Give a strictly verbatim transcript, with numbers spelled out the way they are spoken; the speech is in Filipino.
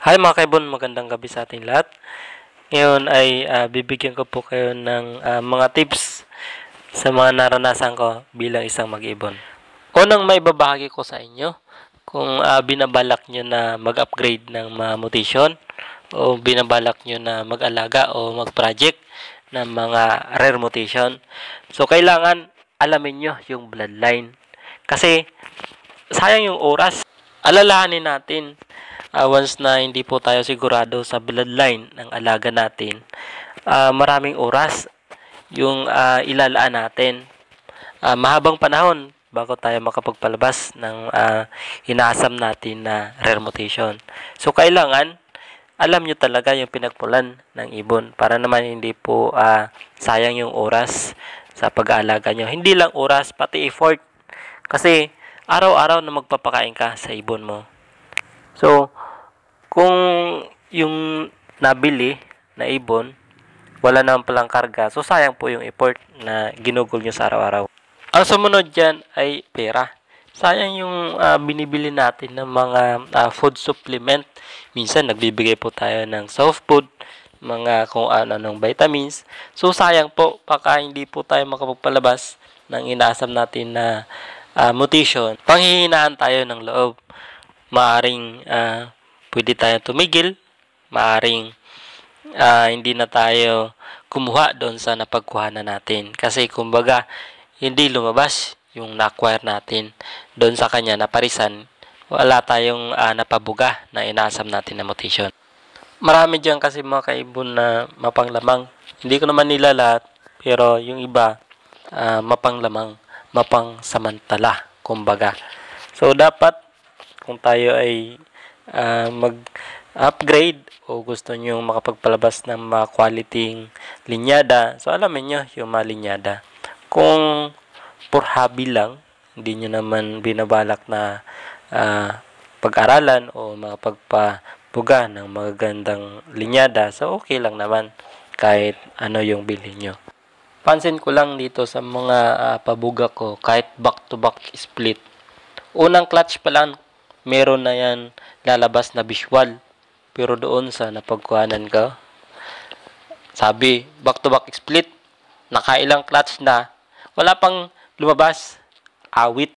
Hi mga kaibon, magandang gabi sa ating lahat. Ngayon ay ah, bibigyan ko po kayo ng ah, mga tips sa mga naranasan ko bilang isang mag-ibon. Unang may babahagi ko sa inyo, kung ah, binabalak nyo na mag-upgrade ng mga mutation o binabalak nyo na mag-alaga o mag-project ng mga rare mutation. So, kailangan alamin nyo yung bloodline. Kasi, sayang yung oras. Alalahanin natin, uh, once na hindi po tayo sigurado sa bloodline ng alaga natin, uh, maraming oras yung uh, ilalaan natin. Uh, mahabang panahon bago tayo makapagpalabas ng uh, inaasam natin na rare mutation. So, kailangan alam nyo talaga yung pinagmulan ng ibon para naman hindi po uh, sayang yung oras sa pag-aalaga nyo. Hindi lang oras, pati effort. Kasi, araw-araw na magpapakain ka sa ibon mo. So, kung yung nabili na ibon, wala naman palang karga, so sayang po yung effort na ginugol nyo sa araw-araw. Ang sumunod dyan ay pera. Sayang yung uh, binibili natin ng mga uh, food supplement. Minsan, nagbibigay po tayo ng soft food, mga kung ano-anong vitamins. So, sayang po, baka hindi po tayo makapagpalabas ng inaasam natin na Uh, mutation, panghihinaan tayo ng loob. Maaring uh, pwede tayo tumigil, maaring uh, hindi na tayo kumuha doon sa napagkuhanan natin. Kasi kumbaga, hindi lumabas yung na-acquire natin doon sa kanya na parisan. Wala tayong uh, napabuga na inaasam natin na mutation. Marami dyan kasi mga kaibon na mapanglamang. Hindi ko naman nila lahat, pero yung iba uh, mapanglamang, mapang samantala, kumbaga. So, dapat, kung tayo ay uh, mag-upgrade o gusto nyo makapagpalabas ng mga quality linyada, so, alamin nyo yung mga linyada. Kung for hobby lang, hindi nyo naman binabalak na uh, pag-aralan o makapagpabuga ng magagandang linyada, so, okay lang naman kahit ano yung bilhin nyo. Pansin ko lang dito sa mga uh, pabuga ko, kahit back-to-back split. Unang clutch pa lang, meron na yan lalabas na visual. Pero doon sa napagkuhanan ko, sabi, back-to-back split, nakailang clutch na, wala pang lumabas, awit.